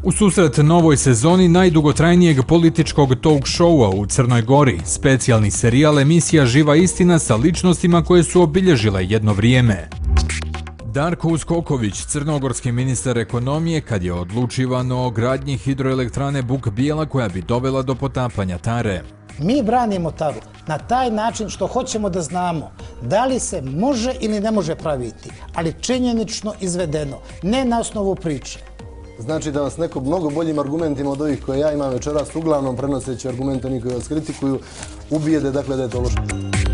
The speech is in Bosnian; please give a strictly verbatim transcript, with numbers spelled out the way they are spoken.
U susret novoj sezoni najdugotrajnijeg političkog talk showa u Crnoj Gori, specijalni serijal emisija Živa istina sa ličnostima koje su obilježile jedno vrijeme. Darko Uskoković, crnogorski ministar ekonomije, kad je odlučivano o gradnji hidroelektrane Buk Bijela koja bi dovela do potapanja Tare. Mi branimo Taru na taj način što hoćemo da znamo da li se može ili ne može praviti, ali činjenično izvedeno, ne na osnovu priče. Znači da vas neko mnogo boljim argumentima od ovih koje ja imam večeras, uglavnom prenoseći argumente oni koji vas kritikuju, ubijede dakle da je to loše.